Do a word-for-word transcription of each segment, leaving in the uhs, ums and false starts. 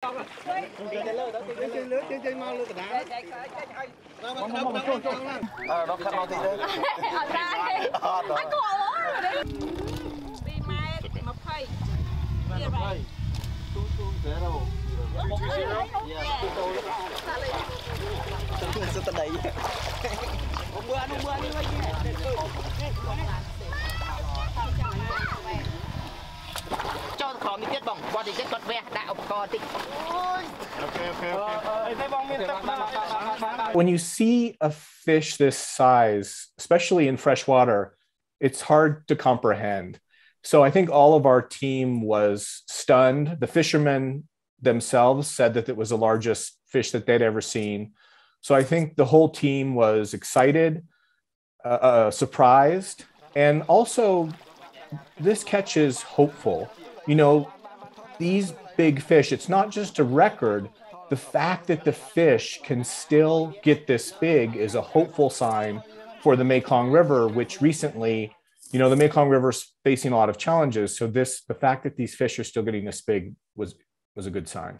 When you see a fish this size, especially in fresh water, it's hard to comprehend. So I think all of our team was stunned. The fishermen themselves said that it was the largest fish that they'd ever seen. So I think the whole team was excited, uh, uh, surprised, and also this catch is hopeful. You know, these big fish, it's not just a record. The fact that the fish can still get this big is a hopeful sign for the Mekong River, which recently, you know, the Mekong River is facing a lot of challenges. So this, the fact that these fish are still getting this big was was a good sign.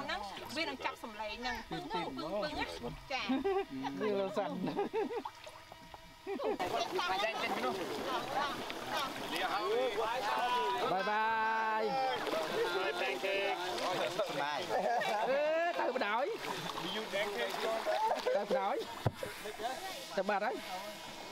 Bye bye. Từ đổi. Từ đổi. Từ bà đấy.